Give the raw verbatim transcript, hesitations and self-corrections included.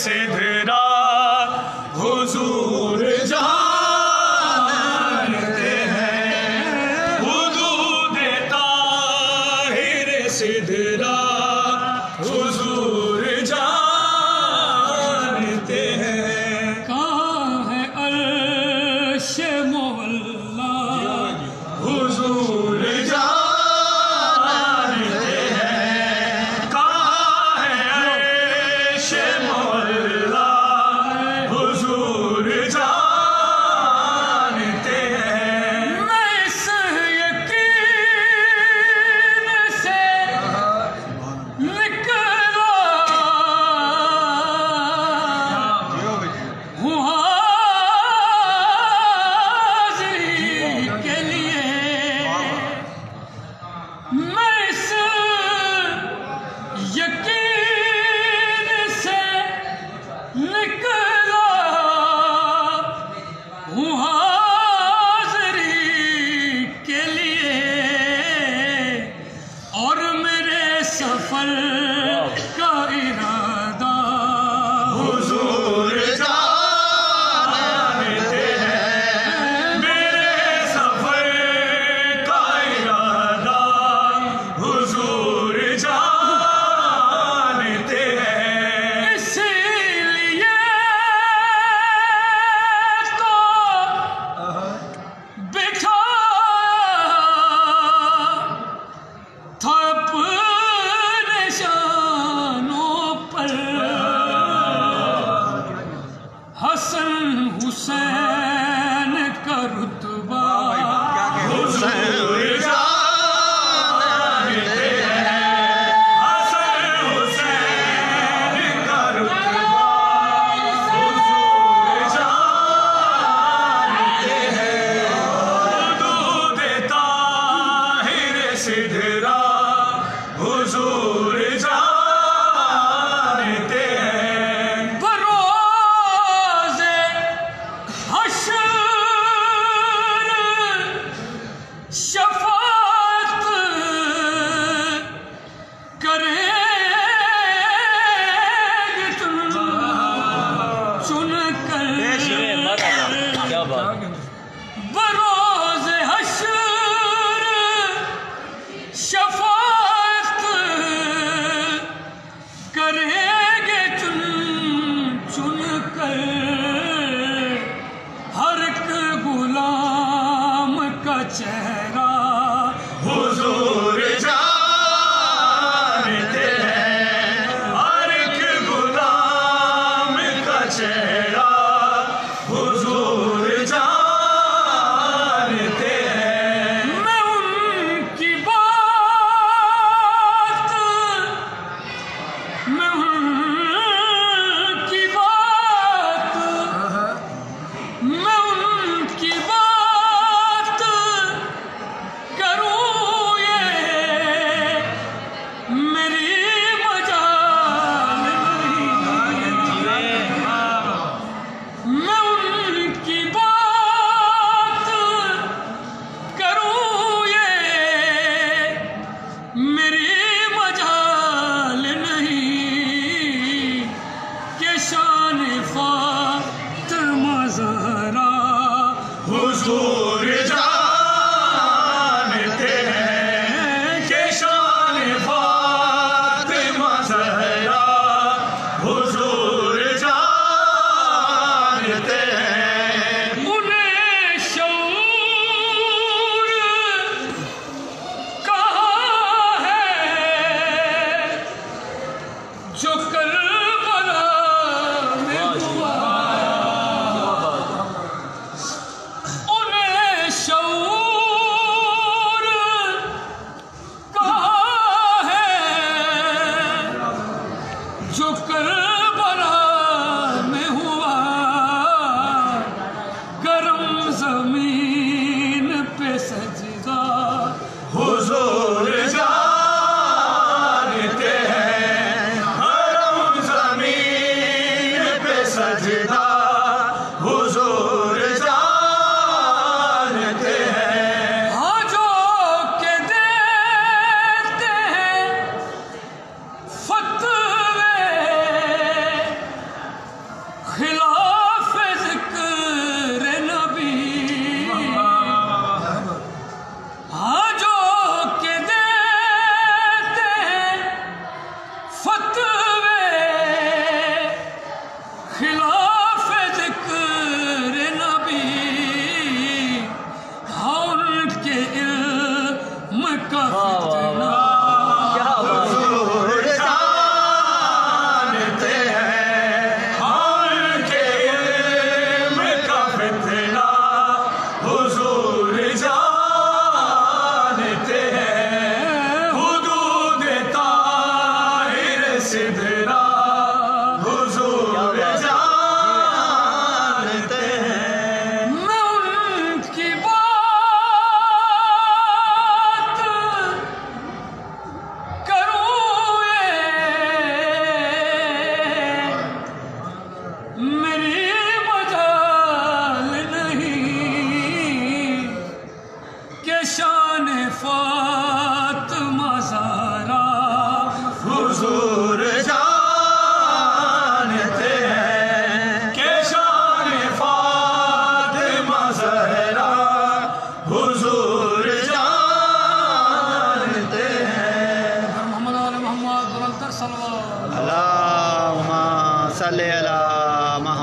सिदरा हुजूर जानते हैं, हुदूद ताहिर सिदरा हुजूर जानते हैं। कहाँ है अर्श मोहल्ला हुजूर जानते हैं, कहाँ है अर्श मोहल्ला हुजूर जानते हैं। मैं इस यकीन से निकला हूँ हाज़िरी के लिए। मैं इस यकीन से निकला हूँ हाज़िरी के लिए, और मेरे सफर का इरादा हुजूर जानते हैं, मेरे सफर का इरादा हुजूर जानते हैं। इसीलिए तो बिठा था अपने शानों पर हसन हुसैन का रुतबा। हुजूर जानते हैं, हसन हुसैन का रुतबा हुजूर जानते हैं। हुदूद ताहिर सिदरा हुजूर जानते हैं। बरोज़े हश्र शफ़ाअत करेंगे तुम चुनकर। बरोज़े हश्र शफ़ाअत करेंगे तुम चुनकर। हर एक गुलाम का चेहरा हुजूर जानते हैं, हर एक गुलाम का चेहरा हुजूर जानते हैं। मैं उनकी बात मैं उनकी बात मैं उनकी बात करूँ ये मेरी मजाल नहीं। मैं उनकी बात करूँ ये मेरी मजाल नहीं, कि शान फातिमा ज़हरा हुजूर जानते हैं, कि शान फातिमा ज़हरा हुजूर जानते हैं। उन्हें शऊर कहाँ है जो करबला में हुआ। उन्हें शऊर कहाँ है जो करबला में हुआ। गरम जमीन पे सजदा हुजूर जानते हैं, हरम ज़मीन पे सजदा हुजूर जानते हैं। हाँ जो के देते हैं फतवे वफा